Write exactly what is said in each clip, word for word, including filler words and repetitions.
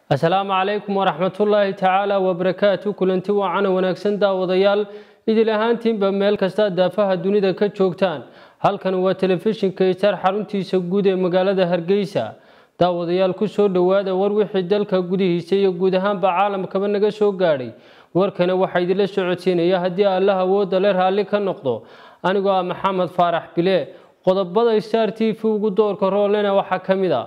السلام عليكم ورحمة الله تعالى وبركاته كلنتي وعنا ونكسن داوديال إذا هانتين بميل كستا دافها الدنيا كتشوكتان هل كان هو تلفزيون كيسار حرنتي سجودة مقالة هرجيسة داوديال كسر دوادة وروي حدل كجوده سيجودهان بعالم كمان نجسو قاري وركنا وحيد للسعوديين يا هدي الله ودلر هالي كنقطه أنا جوا محمد فارح بلي قد بدأ يستارتي في وجود كرولنا وحكمدا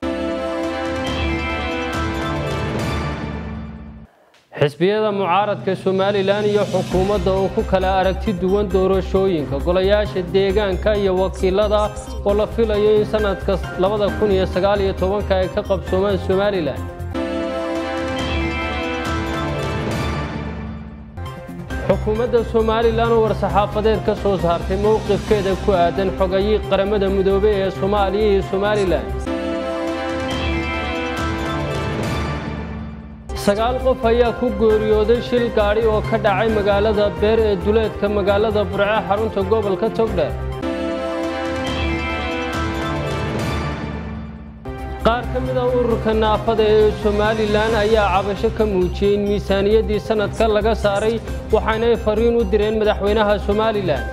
xisbiyada mucaaradka Soomaaliland iyo xukuumadda oo ku kala aragti duwan doorashooyinka golayaasha deegaanka iyo wakiilada oo la filayo in sanadka laba kun iyo sagaal iyo toban ay ka qabsoomaan Soomaaliland xukuumadda Soomaaliland war saxaafadeed ka soo saartay mowqifkeeda ku aadan xogayi qaramada midoobay ee Soomaaliya iyo Soomaaliland sagaal qof ayaa ku geeriyooday shil gaari oo ka dhacay magaalada Beer ee duleedka magaalada Burco xarunta gobolka Togdheer qaar ka mid ah ururka naafada ee Soomaaliland ayaa cabasho ka muujiyay miisaaniyadii sanadka laga saaray waxaana ay fariin u direen madaxweynaha Soomaaliland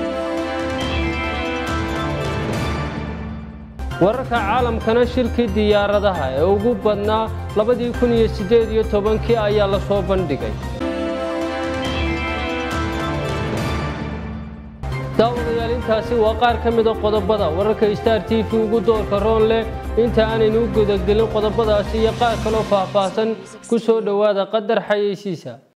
wararka caalamkana shirkii diyaaradaha ee ugu badnaa laba kun iyo siddeed iyo toban ayaa la soo bandhigay daawadayaal intaasi waa qaar ka mid ah qodobada wararka Star T V ugu doorka roon leh inta aanaynu gudagelin qodobadaasi iyo qaar kale oo faahfaahsan ku soo dhawaada qadar xayeysiisa